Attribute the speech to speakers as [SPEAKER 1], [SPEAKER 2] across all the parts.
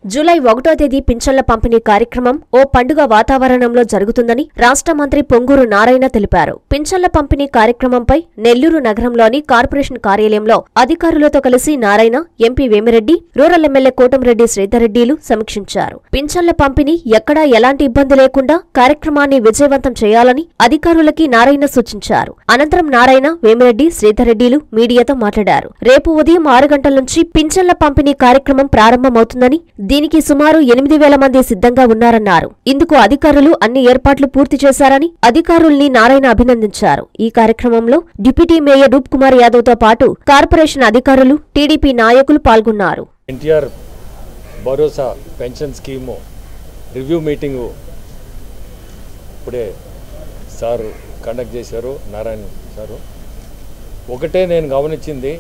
[SPEAKER 1] July 1వ తేదీ పింఛన్ల పంపిణీ కార్యక్రమం ఓ పండుగ వాతావరణంలో జరుగుతుందని రాష్ట్ర మంత్రి పొంగూరు నారాయణ తెలిపారు. పింఛన్ల పంపిణీ కార్యక్రమంపై నెల్లూరు నగరంలోని కార్పొరేషన్ కార్యాలయంలో అధికారులతో కలిసి Narayana, MP Vemireddy, rural MLA Kotamreddy శ్రీధర్రెడ్డిలు సమీక్షించారు. పింఛన్ల పంపిణీ ఎక్కడా ఎలాంటి ఇబ్బంది లేకుండా కార్యక్రమాన్ని విజయవంతం చేయాలని అధికారులకి నారాయణ సూచించారు. అనంతరం నారాయణ, వేమిరెడ్డి, శ్రీధర్రెడ్డిలు మీడియాతో మాట్లాడారు. రేపు ఉదయం 6 గంటల నుంచి పింఛన్ల పంపిణీ కార్యక్రమం ప్రారంభమవుతుందని, దీనికి సుమారు 8,000 మంది సిద్ధంగా ఉన్నారన్నారు. ఇందుకు అధికారులు అన్ని ఏర్పాట్లు పూర్తి చేశారని అధికారుల్ని నారాయణ అభినందించారు. ఈ కార్యక్రమంలో డిప్యూటీ మేయర్ రూప్ కుమార్ యాదవ్ తో పాటు కార్పొరేషన్ అధికారులు, టీడీపీ నాయకులు పాల్గొన్నారు.
[SPEAKER 2] NTR Bharosa pension scheme review meeting ఇప్పుడే సార్ కండక్ట్ చేశారు, నారాయణ సారు. ఒకటే నేను గమనించింది,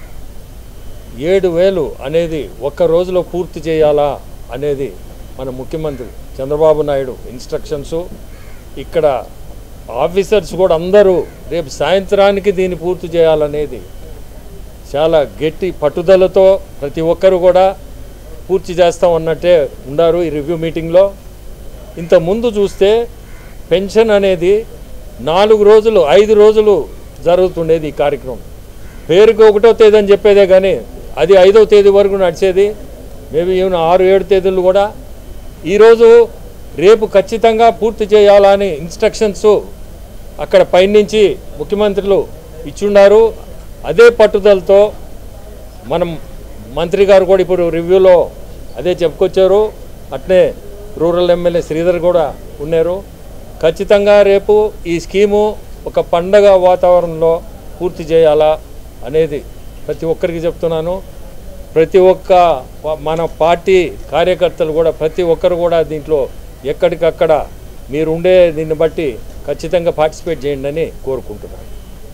[SPEAKER 2] 7,000 అనేది ఒక్క రోజులో పూర్తి చేయాలా అనేది మన ముఖ్యమంత్రి చంద్రబాబు నాయుడు ఇన్స్ట్రక్షన్స్. ఇక్కడ ఆఫీసర్స్ కూడా అందరూ రేపు సాయంత్రానికి దీన్ని పూర్తి చేయాలనేది చాలా గట్టి పట్టుదలతో ప్రతి ఒక్కరు కూడా పూర్తి చేస్తామన్నట్టే ఉన్నారు ఈ రివ్యూ మీటింగ్లో. ఇంతకుముందు చూస్తే పెన్షన్ అనేది 4 రోజులు 5 రోజులు జరుగుతుండేది. ఈ కార్యక్రమం పేరుకి 1వ తేదీ అని చెప్పేదే కానీ అది 5వ తేదీ వరకు నడిచేది. మేబీ ఈవెన్ 6-7 తేదీలు కూడా. ఈరోజు రేపు ఖచ్చితంగా పూర్తి చేయాలని ఇన్స్ట్రక్షన్స్ అక్కడ పైనుంచి ముఖ్యమంత్రులు ఇచ్చున్నారు. అదే పట్టుదలతో మనం మంత్రి గారు కూడా ఇప్పుడు రివ్యూలో అదే చెప్పుకొచ్చారు. అట్నే రూరల్ ఎమ్మెల్యే శ్రీధర్ కూడా ఉన్నారు. ఖచ్చితంగా రేపు ఈ స్కీము ఒక పండగ వాతావరణంలో పూర్తి చేయాలా అనేది ప్రతి ఒక్కరికి చెప్తున్నాను. ప్రతి ఒక్క మన పార్టీ కార్యకర్తలు కూడా ప్రతి ఒక్కరు కూడా దీంట్లో ఎక్కడికక్కడ మీరు ఉండే దీన్ని బట్టి ఖచ్చితంగా పార్టిసిపేట్ చేయండి అని కోరుకుంటున్నాను.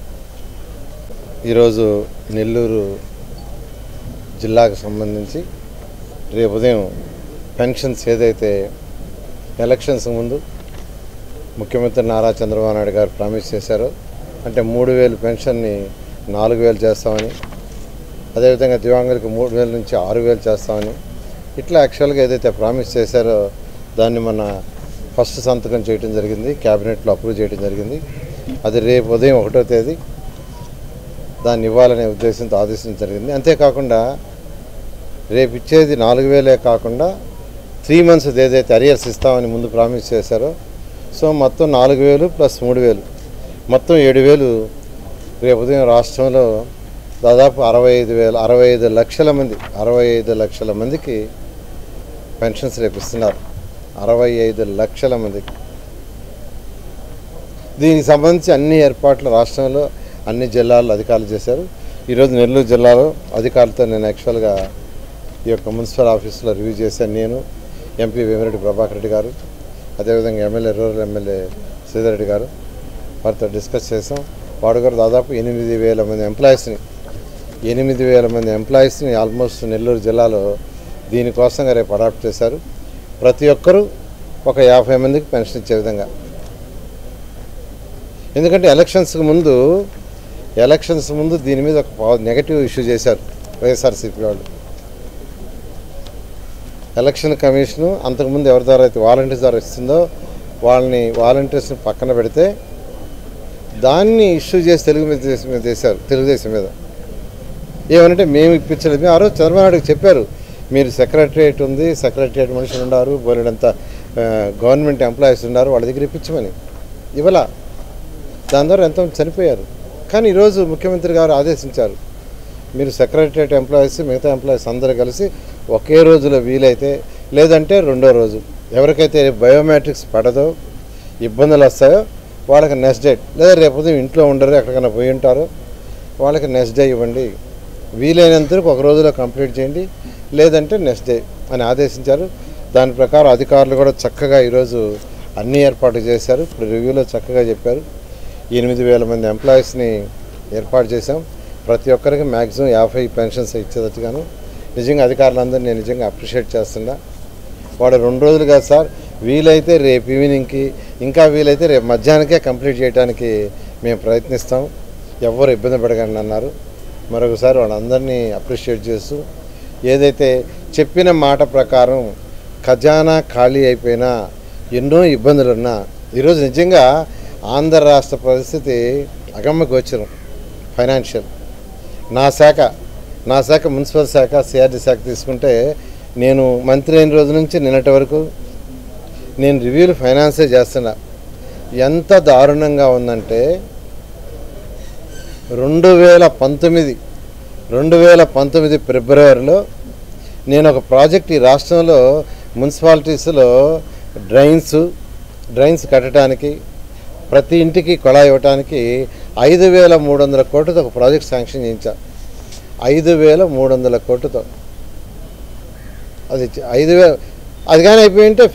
[SPEAKER 3] ఈరోజు నెల్లూరు జిల్లాకు సంబంధించి రేపు ఉదయం పెన్షన్స్ ఏదైతే ఎలక్షన్స్ ముందు ముఖ్యమంత్రి నారా చంద్రబాబు నాయుడు గారు ప్రామిస్ చేశారో, అంటే 3,000 పెన్షన్ని 4,000 చేస్తామని, అదేవిధంగా దివ్యాంగులకు 3,000 నుంచి 6,000 చేస్తామని, ఇట్లా యాక్చువల్గా ఏదైతే ప్రామిస్ చేశారో దాన్ని మన ఫస్ట్ సంతకం చేయడం జరిగింది, క్యాబినెట్లో అప్రూవ్ చేయడం జరిగింది. అది రేపు ఉదయం 1వ తేదీ దాన్ని ఇవ్వాలనే ఉద్దేశంతో ఆదేశించడం జరిగింది. అంతేకాకుండా రేపు ఇచ్చేది 4,000 కాకుండా 3 months ఏదైతే అరియర్స్ ఇస్తామని ముందు ప్రామిస్ చేశారో, సో మొత్తం 4,000 + 3,000 మొత్తం 7,000 రేపు ఉదయం రాష్ట్రంలో దాదాపు 65 లక్షల మందికి పెన్షన్స్ రేపు ఇస్తున్నారు. 65 లక్షల మందికి. దీనికి సంబంధించి అన్ని ఏర్పాట్లు రాష్ట్రంలో అన్ని జిల్లాల్లో అధికారులు చేశారు. ఈరోజు నెల్లూరు జిల్లాలో అధికారులతో నేను యాక్చువల్గా ఈ యొక్క మున్సిపల్ ఆఫీస్లో రివ్యూ చేశాను. నేను, ఎంపీ వేమిరెడ్డి ప్రభాకర్ రెడ్డి గారు, అదేవిధంగా ఎమ్మెల్యే రూరల్ ఎమ్మెల్యే శ్రీధర్రెడ్డి గారు వారితో డిస్కస్ చేసాం. వాడు గారు దాదాపు 8,000 మంది ఎంప్లాయీస్ని ఆల్మోస్ట్ నెల్లూరు జిల్లాలో దీనికోసంగా రేపు అడాప్ట్ చేశారు. ప్రతి ఒక్కరూ ఒక 50 మందికి పెన్షన్ ఇచ్చే విధంగా. ఎందుకంటే ఎలక్షన్స్ ముందు దీని మీద ఒక నెగటివ్ ఇష్యూ చేశారు వైఎస్ఆర్సీపీ వాళ్ళు. ఎలక్షన్ కమిషను అంతకుముందు ఎవరి ద్వారా అయితే వాలంటీర్స్ ద్వారా ఇస్తుందో వాలంటీర్స్ని పక్కన పెడితే దాన్ని ఇష్యూ చేసి తెలుగుదేశం మీద ఏమనంటే మేము ఇప్పించలేదు. ఆ రోజు చంద్రబాబు నాయుడుకి చెప్పారు, మీరు సెక్రటరియట్ ఉంది, సెక్రటరియట్ మనుషులు ఉన్నారు, బోలెడంతా గవర్నమెంట్ ఎంప్లాయీస్ ఉన్నారు, వాళ్ళ దగ్గర ఇప్పించమని ఇవ్వాల. దాని ద్వారా ఎంతోమంది చనిపోయారు. కానీ ఈరోజు ముఖ్యమంత్రి గారు ఆదేశించారు, మీరు సెక్రటరియట్ ఎంప్లాయీస్ మిగతా ఎంప్లాయీస్ అందరూ కలిసి ఒకే రోజులో వీలైతే, లేదంటే 2వ రోజు ఎవరికైతే బయోమెట్రిక్స్ పడదో, ఇబ్బందులు వస్తాయో వాళ్ళకి నెక్స్ట్ డేట్, లేదా రేపు ఉదయం ఇంట్లో ఉండరు ఎక్కడికైనా పోయి ఉంటారో వాళ్ళకి నెక్స్ట్ డే ఇవ్వండి. వీలైనంతవరకు ఒక రోజులో కంప్లీట్ చేయండి, లేదంటే నెక్స్ట్ డే అని ఆదేశించారు. దాని ప్రకారం అధికారులు కూడా చక్కగా ఈరోజు అన్ని ఏర్పాట్లు చేశారు. ఇప్పుడు రివ్యూలో చక్కగా చెప్పారు. 8,000 మంది ఎంప్లాయీస్ని ఏర్పాటు చేశాం. ప్రతి ఒక్కరికి మ్యాక్సిమం 50 పెన్షన్స్ ఇచ్చేటట్టుగాను. నిజంగా అధికారులందరూ నేను నిజంగా అప్రిషియేట్ చేస్తున్నా. వాడు 2 రోజులు కాదు సార్, వీలైతే రేపు ఈవినింగ్కి, ఇంకా వీలైతే రేపు మధ్యాహ్నానికే కంప్లీట్ చేయడానికి మేము ప్రయత్నిస్తాం, ఎవ్వరు ఇబ్బంది పడకండి అన్నారు. మరొకసారి వాళ్ళందరినీ అప్రిషియేట్ చేస్తూ ఏదైతే చెప్పిన మాట ప్రకారం ఖజానా ఖాళీ అయిపోయినా ఎన్నో ఇబ్బందులున్నా ఈరోజు నిజంగా ఆంధ్ర రాష్ట్ర పరిస్థితి అగమ్యగోచరం. ఫైనాన్షియల్ నా శాఖ మున్సిపల్ శాఖ సిఆర్డీ శాఖ తీసుకుంటే నేను మంత్రి అయిన రోజు నుంచి నిన్నటి వరకు నేను రివ్యూలు ఫైనాన్సే చేస్తున్నా. ఎంత దారుణంగా ఉందంటే 2019 ఫిబ్రవరిలో నేను ఒక ప్రాజెక్ట్ ఈ రాష్ట్రంలో మున్సిపాలిటీస్లో డ్రైన్స్ కట్టడానికి ప్రతి ఇంటికి కొళాయి ఇవ్వడానికి 5,300 కోట్లతో ఒక ప్రాజెక్ట్ శాంక్షన్ చేయించా. 5,300 కోట్లతో అది 5,000 అది కానీ అయిపోయింటే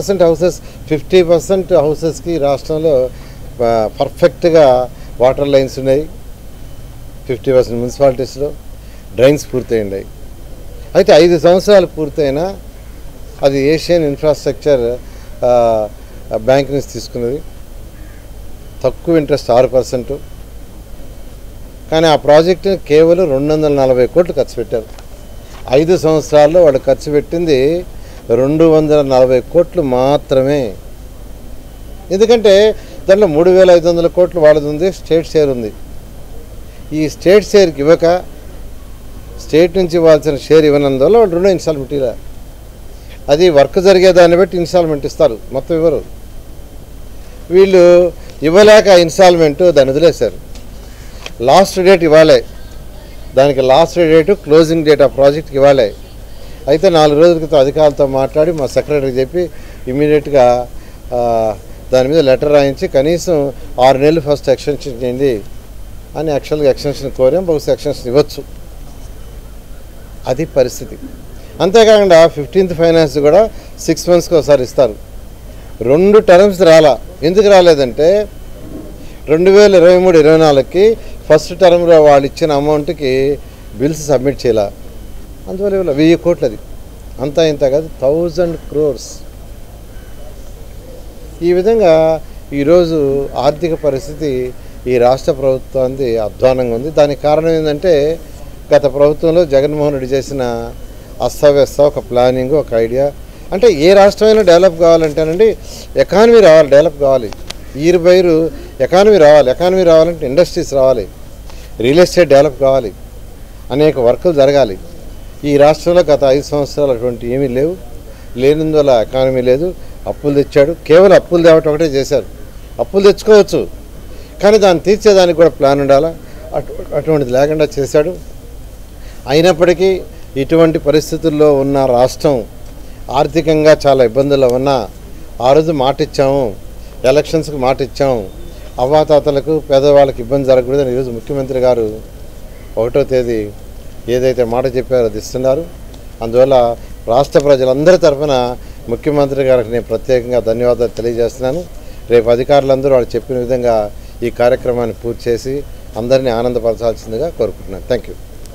[SPEAKER 3] 50% హౌసెస్కి రాష్ట్రంలో పర్ఫెక్ట్గా వాటర్ లైన్స్ ఉన్నాయి. 50% మున్సిపాలిటీస్లో డ్రైన్స్ పూర్తయింది. అయితే 5 సంవత్సరాలు పూర్తయినా అది ఏషియన్ ఇన్ఫ్రాస్ట్రక్చర్ బ్యాంక్ నుంచి తీసుకున్నది. తక్కువ ఇంట్రెస్ట్ 6%. కానీ ఆ ప్రాజెక్టు కేవలం 240 కోట్లు ఖర్చు పెట్టారు. 5 సంవత్సరాల్లో వాళ్ళు ఖర్చు పెట్టింది 240 కోట్లు మాత్రమే. ఎందుకంటే దాంట్లో 3,500 కోట్లు వాళ్ళది ఉంది, స్టేట్ షేర్ ఉంది. ఈ స్టేట్ షేర్కి ఇవ్వక స్టేట్ నుంచి ఇవ్వాల్సిన షేర్ ఇవ్వనందువల్ల వాళ్ళు 2 ఇన్స్టాల్మెంట్ ఇలా అది వర్క్ జరిగేదాన్ని బట్టి ఇన్స్టాల్మెంట్ ఇస్తారు, మొత్తం ఇవ్వరు. వీళ్ళు ఇవ్వలేక ఇన్స్టాల్మెంట్ దాన్ని వదిలేశారు. లాస్ట్ డేట్ ఇవ్వాలి, దానికి లాస్ట్ డేటు క్లోజింగ్ డేట్ ఆ ప్రాజెక్ట్కి ఇవ్వాలి. అయితే 4 రోజుల క్రితం అధికారులతో మాట్లాడి మా సెక్రటరీకి చెప్పి ఇమీడియట్గా దాని మీద లెటర్ రాయించి కనీసం 6 నెలలు ఫస్ట్ ఎక్స్టెన్షన్ చేయండి అని యాక్చువల్గా ఎక్స్టెన్షన్ కోరాం. బహుశా ఎక్స్టెన్షన్ ఇవ్వచ్చు. అది పరిస్థితి. అంతేకాకుండా 15th ఫైనాన్స్ కూడా 6 మంత్స్కి ఒకసారి ఇస్తారు. 2 టర్మ్స్ రాలా. ఎందుకు రాలేదంటే 2023-24కి ఫస్ట్ టర్మ్లో వాళ్ళు ఇచ్చిన అమౌంట్కి బిల్స్ సబ్మిట్ చేయాల. అందువల్ల 1000 కోట్లు. అది అంతా ఇంత కాదు, 1000 crores. ఈ విధంగా ఈరోజు ఆర్థిక పరిస్థితి ఈ రాష్ట్ర ప్రభుత్వానికి అధ్వానంగా ఉంది. దానికి కారణం ఏంటంటే గత ప్రభుత్వంలో జగన్మోహన్ రెడ్డి చేసిన అస్తవ్యస్త ఒక ప్లానింగ్, ఒక ఐడియా. అంటే ఏ రాష్ట్రమైనా డెవలప్ కావాలంటేనండి ఎకానమీ రావాలి, డెవలప్ కావాలి, ఈరుబైరు ఎకానమీ రావాలి. ఎకానమీ రావాలంటే ఇండస్ట్రీస్ రావాలి, రియల్ ఎస్టేట్ డెవలప్ కావాలి, అనేక వర్కులు జరగాలి. ఈ రాష్ట్రంలో గత 5 సంవత్సరాలు అటువంటి ఏమీ లేవు. లేనందువల్ల ఎకానమీ లేదు. అప్పులు తెచ్చాడు. కేవలం అప్పులు తేవటం ఒకటే చేశారు. అప్పులు తెచ్చుకోవచ్చు, కానీ దాన్ని తీర్చేదానికి కూడా ప్లాన్ ఉండాలా. అటువంటిది లేకుండా చేశాడు. అయినప్పటికీ ఇటువంటి పరిస్థితుల్లో ఉన్న రాష్ట్రం ఆర్థికంగా చాలా ఇబ్బందుల్లో ఉన్నా ఆ రోజు మాట ఇచ్చాము, ఎలక్షన్స్కి మాట ఇచ్చాము, అవ్వాతాతలకు పేదవాళ్ళకి ఇబ్బంది జరగకూడదని ఈరోజు ముఖ్యమంత్రి గారు 1వ తేదీ ఏదైతే మాట చెప్పారో అది ఇస్తున్నారు. అందువల్ల రాష్ట్ర ప్రజలందరి తరఫున ముఖ్యమంత్రి గారికి నేను ప్రత్యేకంగా ధన్యవాదాలు తెలియజేస్తున్నాను. రేపు అధికారులందరూ వాళ్ళు చెప్పిన విధంగా ఈ కార్యక్రమాన్ని పూర్తి చేసి అందరినీ ఆనందపరచాల్సిందిగా కోరుకుంటున్నాను. Thank you.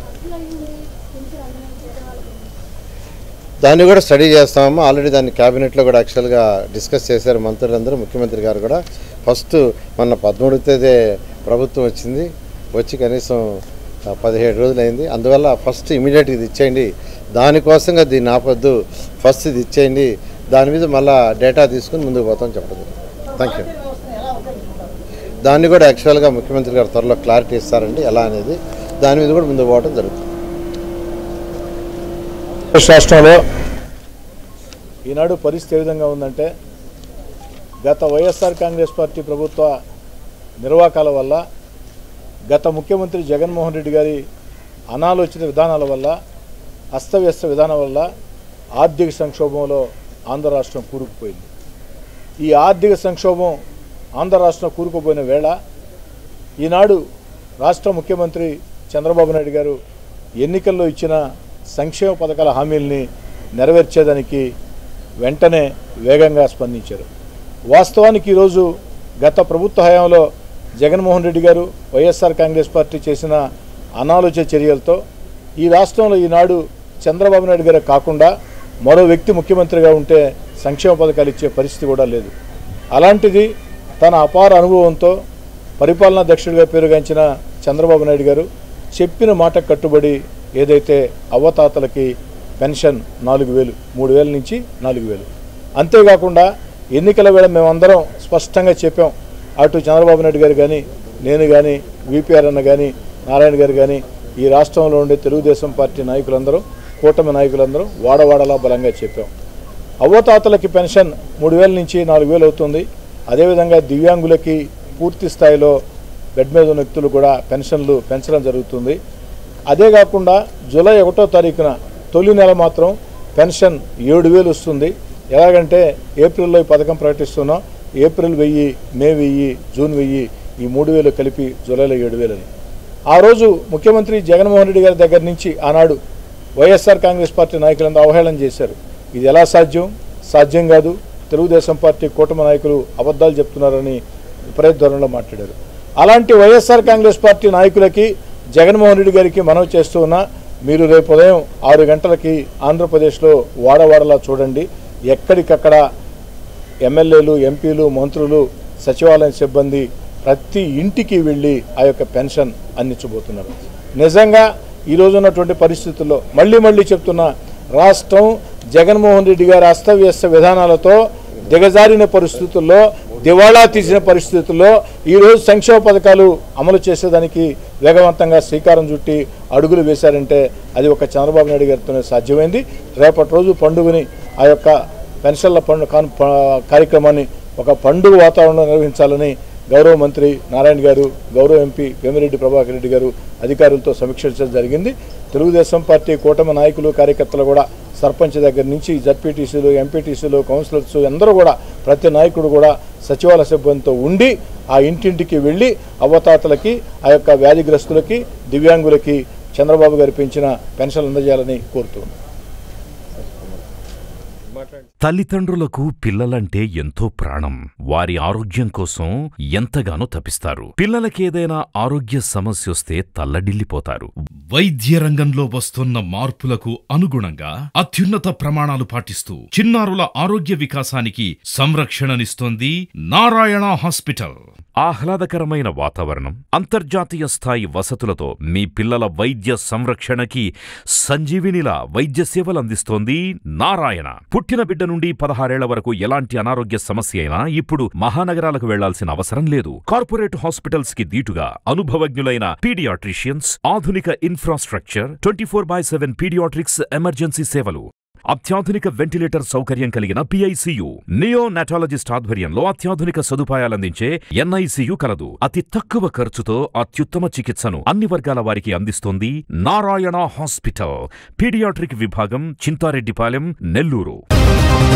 [SPEAKER 3] దాన్ని కూడా స్టడీ చేస్తాము. ఆల్రెడీ దాన్ని క్యాబినెట్లో కూడా యాక్చువల్గా డిస్కస్ చేశారు మంత్రులందరూ. ముఖ్యమంత్రి గారు కూడా ఫస్ట్ మొన్న 13వ తేదీ ప్రభుత్వం వచ్చింది, వచ్చి కనీసం 17 రోజులైంది. అందువల్ల ఫస్ట్ ఇమీడియట్గా ఇది ఇచ్చేయండి, దానికోసంగా దీన్ని ఆపొద్దు, ఫస్ట్ ఇది ఇచ్చేయండి, దాని మీద మళ్ళీ డేటా తీసుకుని ముందుకు పోతామని చెప్పదు. Thank you. దాన్ని కూడా యాక్చువల్గా ముఖ్యమంత్రి గారు త్వరలో క్లారిటీ ఇస్తారండి ఎలా అనేది. దాని మీద కూడా ముందుకు పోవడం జరుగుతుంది.
[SPEAKER 4] రాష్ట్రంలో ఈనాడు పరిస్థితి ఏ విధంగా ఉందంటే గత వైఎస్ఆర్ కాంగ్రెస్ పార్టీ ప్రభుత్వ నిర్వాకాల వల్ల, గత ముఖ్యమంత్రి జగన్మోహన్ రెడ్డి గారి అనాలోచిత విధానాల వల్ల, అస్తవ్యస్త విధానం వల్ల ఆర్థిక సంక్షోభంలో ఆంధ్ర రాష్ట్రం కూరుకుపోయింది. ఈ ఆర్థిక సంక్షోభం ఆంధ్ర రాష్ట్రం కూరుకుపోయిన వేళ ఈనాడు రాష్ట్ర ముఖ్యమంత్రి చంద్రబాబు నాయుడు గారు ఎన్నికల్లో ఇచ్చిన సంక్షేమ పథకాల హామీల్ని నెరవేర్చేదానికి వెంటనే వేగంగా స్పందించారు. వాస్తవానికి ఈరోజు గత ప్రభుత్వ హయాంలో జగన్మోహన్ రెడ్డి గారు వైఎస్ఆర్ కాంగ్రెస్ పార్టీ చేసిన అనాలోచిత చర్యలతో ఈ రాష్ట్రంలో ఈనాడు చంద్రబాబు నాయుడు గారే కాకుండా మరో వ్యక్తి ముఖ్యమంత్రిగా ఉంటే సంక్షేమ పథకాలు ఇచ్చే పరిస్థితి కూడా లేదు. అలాంటిది తన అపార అనుభవంతో పరిపాలనా దక్షుడిగా పేరుగాంచిన చంద్రబాబు నాయుడు గారు చెప్పిన మాట కట్టుబడి ఏదైతే అవ్వతాతలకి పెన్షన్ 4,000, 3,000 నుంచి 4,000. అంతేకాకుండా ఎన్నికల వేళ మేమందరం స్పష్టంగా చెప్పాం. అటు చంద్రబాబు నాయుడు గారు కానీ, నేను కానీ, విపిఆర్ అన్న కానీ, నారాయణ గారు కానీ, ఈ రాష్ట్రంలో ఉండే తెలుగుదేశం పార్టీ నాయకులందరూ, కూటమి నాయకులందరూ వాడవాడలా బలంగా చెప్పాం. అవ్వతాతలకి పెన్షన్ 3,000 నుంచి 4,000 అవుతుంది. అదేవిధంగా దివ్యాంగులకి పూర్తి స్థాయిలో బెడ్ మీద ఉన్న వ్యక్తులు కూడా పెన్షన్లు పెంచడం జరుగుతుంది. అదే కాకుండా జూలై 1వ తారీఖున తొలి నెల మాత్రం పెన్షన్ 7,000 వస్తుంది. ఎలాగంటే ఏప్రిల్లో ఈ పథకం ప్రకటిస్తున్నాం. ఏప్రిల్ 1,000, మే 1,000, జూన్ 1,000, ఈ 3,000 కలిపి జూలైలో 7,000 అని. ఆ రోజు ముఖ్యమంత్రి జగన్మోహన్ రెడ్డి గారి దగ్గర నుంచి ఆనాడు వైఎస్ఆర్ కాంగ్రెస్ పార్టీ నాయకులందరూ అవహేళన చేశారు. ఇది ఎలా సాధ్యం? సాధ్యం కాదు, తెలుగుదేశం పార్టీ కూటమి నాయకులు అబద్ధాలు చెప్తున్నారని విపరీత ధోరణిలో మాట్లాడారు. అలాంటి వైఎస్ఆర్ కాంగ్రెస్ పార్టీ నాయకులకి జగన్మోహన్ రెడ్డి గారికి మనవి చేస్తూ ఉన్నా, మీరు రేపు ఉదయం 6 గంటలకి ఆంధ్రప్రదేశ్లో వాడవాడలా చూడండి. ఎక్కడికక్కడ ఎమ్మెల్యేలు, ఎంపీలు, మంత్రులు, సచివాలయం సిబ్బంది ప్రతి ఇంటికి వెళ్ళి ఆ యొక్క పెన్షన్ అందించబోతున్నారు. నిజంగా ఈరోజు ఉన్నటువంటి పరిస్థితుల్లో మళ్ళీ చెప్తున్నా, రాష్ట్రం జగన్మోహన్ రెడ్డి గారి అస్తవ్యస్త విధానాలతో దిగజారిన పరిస్థితుల్లో, దివాళా తీసిన పరిస్థితుల్లో ఈరోజు సంక్షేమ పథకాలు అమలు చేసేదానికి వేగవంతంగా శ్రీకారం చుట్టి అడుగులు వేశారంటే అది ఒక చంద్రబాబు నాయుడు గారితోనే సాధ్యమైంది. రేపటి రోజు పండుగని, ఆ యొక్క పెన్షన్ల కార్యక్రమాన్ని ఒక పండుగ వాతావరణంలో నిర్వహించాలని గౌరవ మంత్రి నారాయణ గారు, గౌరవ ఎంపీ వేమిరెడ్డి ప్రభాకర్ రెడ్డి గారు అధికారులతో సమీక్షించడం జరిగింది. తెలుగుదేశం పార్టీ కూటమి నాయకులు, కార్యకర్తలు కూడా సర్పంచ్ దగ్గర నుంచి జడ్పీటీసీలు, ఎంపీటీసీలు, కౌన్సిలర్స్ అందరూ కూడా, ప్రతి నాయకుడు కూడా సచివాలయ సిబ్బందితో ఉండి ఆ ఇంటింటికి వెళ్ళి అవ్వతాతలకి, ఆ యొక్క వ్యాధిగ్రస్తులకి, దివ్యాంగులకి చంద్రబాబు గారు పెంచిన పెన్షన్లు అందజేయాలని కోరుతున్నాను.
[SPEAKER 5] తల్లిదండ్రులకు పిల్లలంటే ఎంతో ప్రాణం. వారి ఆరోగ్యం కోసం ఎంతగానో తపిస్తారు. పిల్లలకేదైనా ఆరోగ్య సమస్యొస్తే తల్లడిల్లిపోతారు. వైద్య రంగంలో వస్తున్న మార్పులకు అనుగుణంగా అత్యున్నత ప్రమాణాలు పాటిస్తూ చిన్నారుల ఆరోగ్య వికాసానికి సంరక్షణనిస్తోంది నారాయణ హాస్పిటల్. ఆహ్లాదకరమైన వాతావరణం, అంతర్జాతీయ స్థాయి వసతులతో మీ పిల్లల వైద్య సంరక్షణకి సంజీవినిలా వైద్య సేవలందిస్తోంది నారాయణ. పుట్టిన బిడ్డ నుండి 16 ఏళ్ల వరకు ఎలాంటి అనారోగ్య సమస్య అయినా ఇప్పుడు మహానగరాలకు వెళ్లాల్సిన అవసరం లేదు. కార్పొరేట్ హాస్పిటల్స్ కి దీటుగా అనుభవజ్ఞులైన పీడియాట్రిషియన్స్, ఆధునిక ఇన్ఫ్రాస్ట్రక్చర్, 24/7 పీడియాట్రిక్స్ ఎమర్జెన్సీ సేవలు, అత్యాధునిక వెంటిలేటర్ సౌకర్యం కలిగిన పిఐసియు, నియోనాటాలజిస్ట్ ఆధ్వర్యంలో అత్యాధునిక సదుపాయాలందించే ఎన్ఐసియు కలదు. అతి తక్కువ ఖర్చుతో అత్యుత్తమ చికిత్సను అన్ని వర్గాల వారికి అందిస్తోంది నారాయణ హాస్పిటల్. పీడియాట్రిక్ విభాగం, చింతారెడ్డిపాలెం, నెల్లూరు.